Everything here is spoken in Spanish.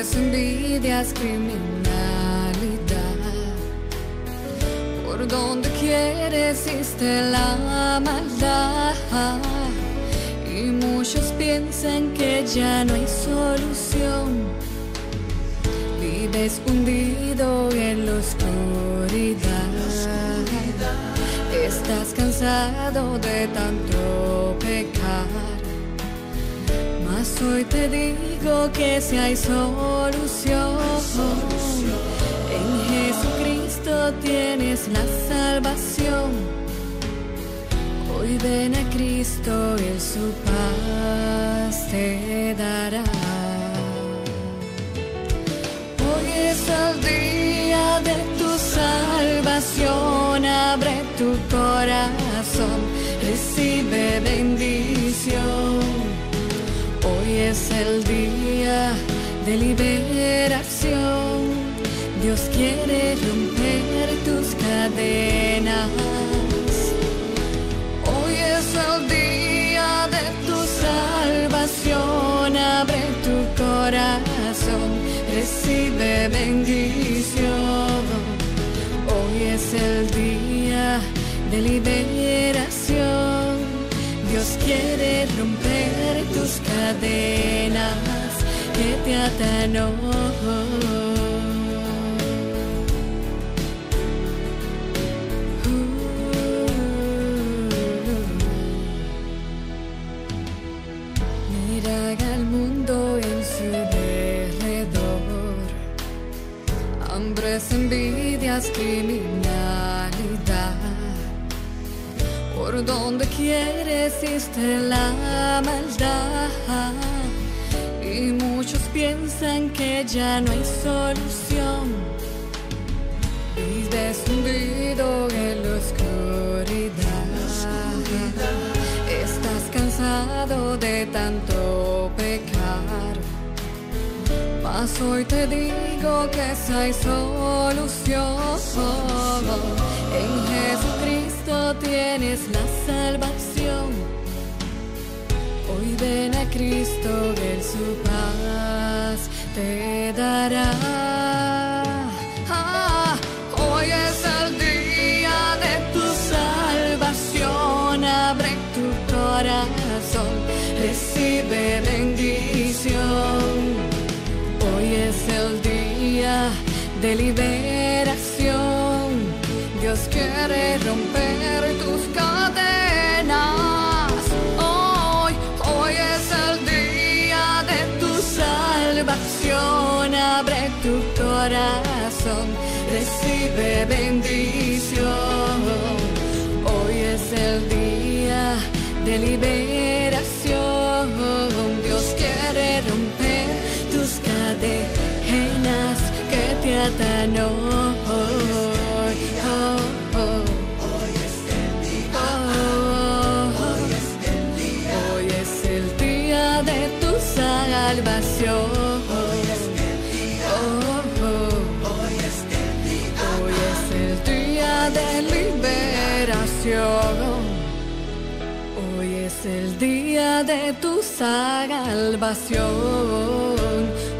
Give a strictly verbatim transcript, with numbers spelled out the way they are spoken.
hambres, envidias, criminalidad. Por donde quiera existe la maldad, y muchos piensan que ya no hay solución. Vives hundido en la oscuridad. Estás cansado de tanto pecar, mas hoy te digo que si hay solución, en Jesucristo tienes la salvación. Hoy ven a Cristo, Él su paz te dará. Hoy es el día de tu salvación, abre tu corazón, recibe bendición. Hoy es el día de liberación, Dios quiere romper tus cadenas. Hoy es el día de tu salvación, abre tu corazón, recibe bendición. Hoy es el día de liberación, Dios quiere romper tus cadenas que te atan hoy. Mira al mundo en su derredor, hambres, envidias, criminalidad. Por donde quiera existe la maldad, y muchos piensan que ya no hay solución. Vives hundido en la oscuridad. Estás cansado de tanto pecar, mas hoy te digo que si hay solución, en Jesucristo tienes la salvación. Hoy ven a Cristo, Él su paz te dará. Ah, hoy es el día de tu salvación, abre tu corazón, recibe bendición. Hoy es el día de liberación, Dios quiere romper tus cadenas. Hoy, hoy es el día de tu salvación, abre tu corazón, recibe bendición. Hoy es el día de liberación, Dios quiere romper tus cadenas que te atan hoy. Oh, oh. Hoy es el día, hoy es el día, hoy es el día de tu salvación. Hoy es el día, oh, oh. Hoy es el día, hoy es el día de liberación. Hoy es el día de tu salvación.